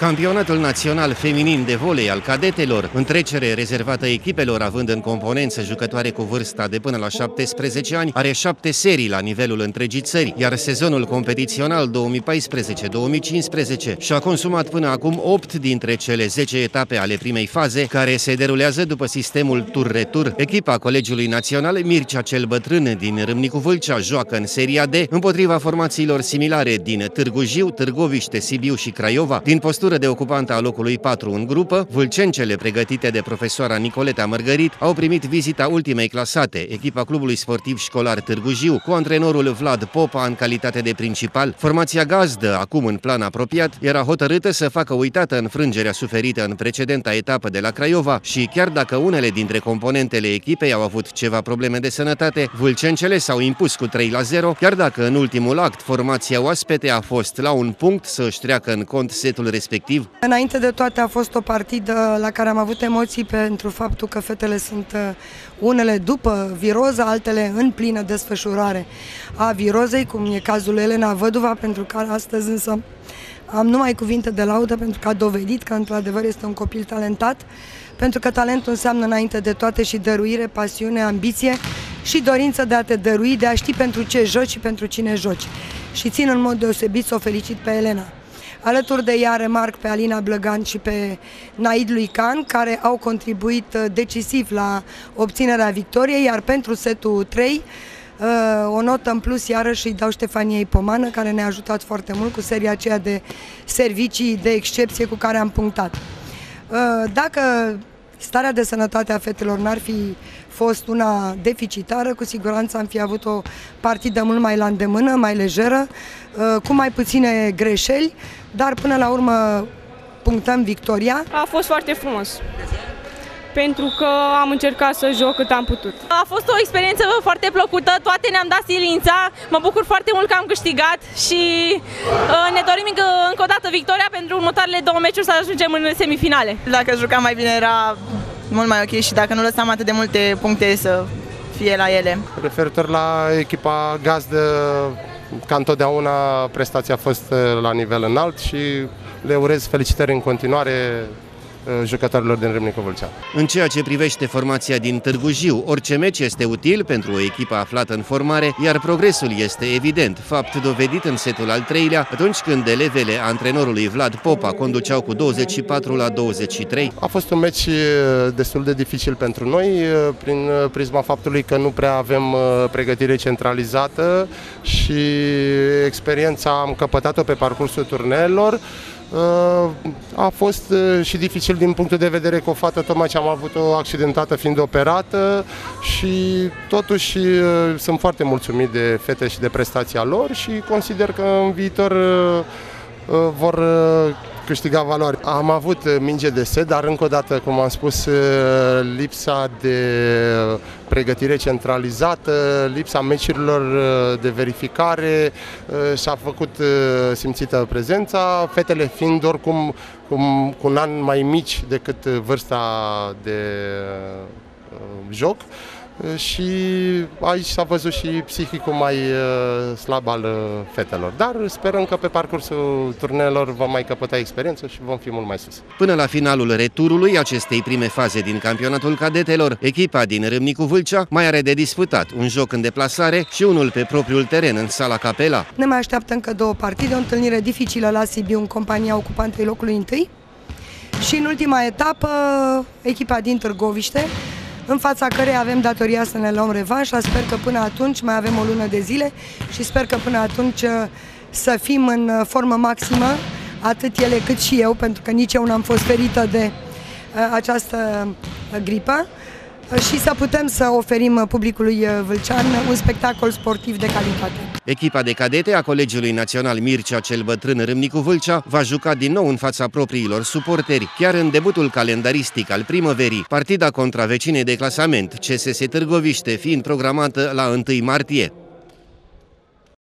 Campionatul național feminin de volei al cadetelor, întrecere rezervată echipelor având în componență jucătoare cu vârsta de până la 17 ani, are 7 serii la nivelul întregii țări, iar sezonul competițional 2014-2015 și-a consumat până acum 8 dintre cele 10 etape ale primei faze, care se derulează după sistemul tur-retur. Echipa Colegiului Național Mircea cel Bătrân din Râmnicu Vâlcea joacă în seria D împotriva formațiilor similare din Târgu Jiu, Târgoviște, Sibiu și Craiova. Din postură de ocupantă a locului 4 în grupă, vâlcencele pregătite de profesoara Nicoleta Mărgărit au primit vizita ultimei clasate, echipa clubului sportiv școlar Târgu Jiu, cu antrenorul Vlad Popa în calitate de principal. Formația gazdă, acum în plan apropiat, era hotărâtă să facă uitată înfrângerea suferită în precedenta etapă de la Craiova și chiar dacă unele dintre componentele echipei au avut ceva probleme de sănătate, vâlcencele s-au impus cu 3-0, chiar dacă în ultimul act formația oaspete a fost la un punct să își treacă în cont setul respectiv. Înainte de toate a fost o partidă la care am avut emoții pentru faptul că fetele sunt unele după viroză, altele în plină desfășurare a virozei, cum e cazul Elena Văduva, pentru care astăzi însă am numai cuvinte de laudă pentru că a dovedit că într-adevăr este un copil talentat, pentru că talentul înseamnă înainte de toate și dăruire, pasiune, ambiție și dorință de a te dărui, de a ști pentru ce joci și pentru cine joci. Și țin în mod deosebit să o felicit pe Elena. Alături de ea remarc pe Alina Blăgan și pe Naid Luican, care au contribuit decisiv la obținerea victoriei, iar pentru setul 3 o notă în plus iarăși îi dau Ștefaniei Pomană, care ne-a ajutat foarte mult cu seria aceea de servicii de excepție cu care am punctat. Dacă starea de sănătate a fetelor n-ar fi fost una deficitară, cu siguranță am fi avut o partidă mult mai la îndemână, mai lejeră, cu mai puține greșeli, dar până la urmă punctăm victoria. A fost foarte frumos, pentru că am încercat să joc cât am putut. A fost o experiență foarte plăcută, toate ne-am dat silința, mă bucur foarte mult că am câștigat și ne dorim încă o dată victoria pentru următoarele 2 meciuri să ajungem în semifinale. Dacă jucam mai bine era mult mai ok și dacă nu lăsam atât de multe puncte să fie la ele. Referitor la echipa gazdă, ca întotdeauna prestația a fost la nivel înalt și le urez felicitări în continuare jucătorilor din Râmnicu Vâlcea. În ceea ce privește formația din Târgu Jiu, orice meci este util pentru o echipă aflată în formare, iar progresul este evident, fapt dovedit în setul al 3-lea, atunci când elevele antrenorului Vlad Popa conduceau cu 24-23. A fost un meci destul de dificil pentru noi, prin prisma faptului că nu prea avem pregătire centralizată și experiența am căpătat-o pe parcursul turneelor. A fost și dificil din punctul de vedere că o fată tocmai ce am avut-o accidentată fiind operată și totuși sunt foarte mulțumit de fete și de prestația lor și consider că în viitor vor câștiga valoare. Am avut minge de set, dar încă o dată, cum am spus, lipsa de pregătire centralizată, lipsa meciurilor de verificare și-a făcut simțită prezența, fetele fiind oricum cu un an mai mici decât vârsta de joc. Și aici s-a văzut și psihicul mai slab al fetelor. Dar sperăm că pe parcursul turneelor vom mai căpăta experiență și vom fi mult mai sus. Până la finalul returului acestei prime faze din campionatul cadetelor, echipa din Râmnicu Vâlcea mai are de disputat un joc în deplasare și unul pe propriul teren în sala Capela. Ne mai așteaptă încă 2 partide, o întâlnire dificilă la Sibiu în compania ocupantei locului 1 și în ultima etapă echipa din Târgoviște, în fața cărei avem datoria să ne luăm revanșa. Sper că până atunci mai avem o lună de zile și sper că până atunci să fim în formă maximă, atât ele cât și eu, pentru că nici eu n-am fost ferită de această gripă și să putem să oferim publicului vâlcean un spectacol sportiv de calitate. Echipa de cadete a Colegiului Național Mircea cel Bătrân Râmnicu Vâlcea va juca din nou în fața propriilor suporteri, chiar în debutul calendaristic al primăverii, partida contra vecinei de clasament, CSS Târgoviște, fiind programată la 1 martie.